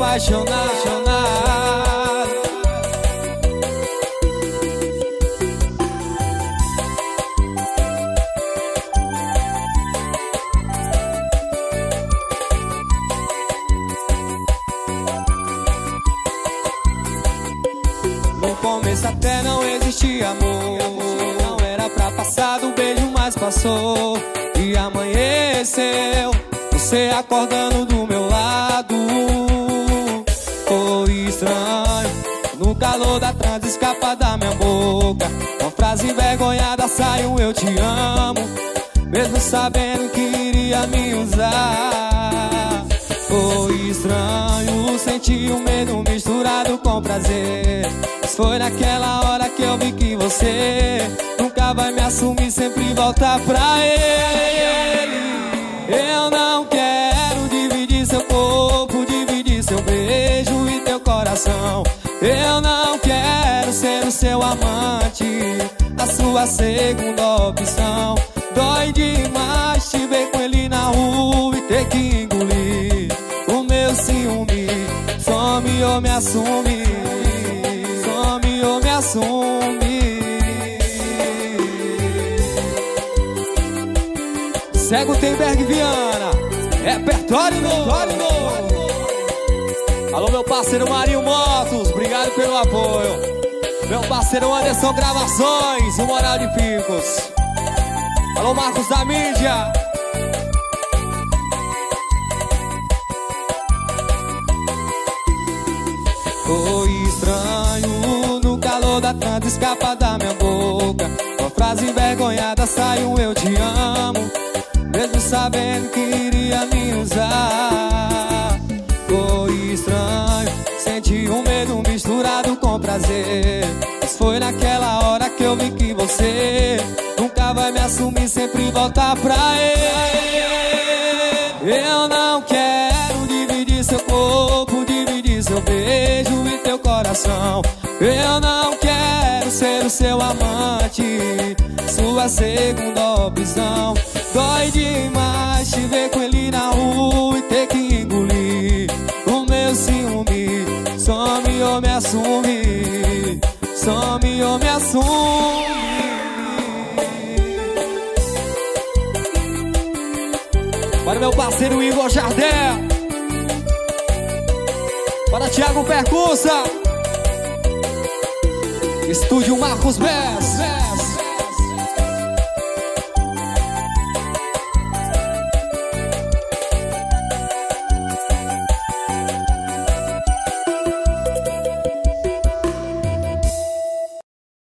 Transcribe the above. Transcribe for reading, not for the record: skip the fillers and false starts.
apaixonado. No começo até não existia amor, não era pra passar do beijo, mas passou. E amanheceu, você acordando do meu lado. Foi estranho, no calor da transa escapa da minha boca. Uma frase envergonhada saiu, eu te amo, mesmo sabendo que iria me usar. Foi estranho, senti um medo misturado com prazer. Mas foi naquela hora que eu vi que você nunca vai me assumir, sempre voltar pra ele. Eu não quero dividir seu corpo, dividir seu beijo e teu coração. Eu não quero ser o seu amante, a sua segunda opção. Dói demais te ver com ele na rua e ter que engolir o meu ciúme. Some ou me assume, some ou me assume. Cego Temberg Viana, repertório novo. Alô meu parceiro Marinho Motos, obrigado pelo apoio. Meu parceiro Anderson Gravações, o Moral de Picos. Alô Marcos da Mídia. Foi estranho, no calor da transa escapa da minha boca. Uma frase envergonhada saiu, eu te amo, mesmo sabendo que iria me usar. Foi estranho, senti um medo misturado com prazer. Mas foi naquela hora que eu vi que você nunca vai me assumir, sempre voltar pra ele. Eu não quero dividir seu corpo, dividir seu beijo e teu coração. Eu não quero ser o seu amante, sua segunda opção. Dói demais te ver com ele na rua e ter que engolir o meu ciúme. Some ou me assume, some ou me assume. Para meu parceiro Igor Jardel, para Thiago Percussa, Estúdio Marcos Bess.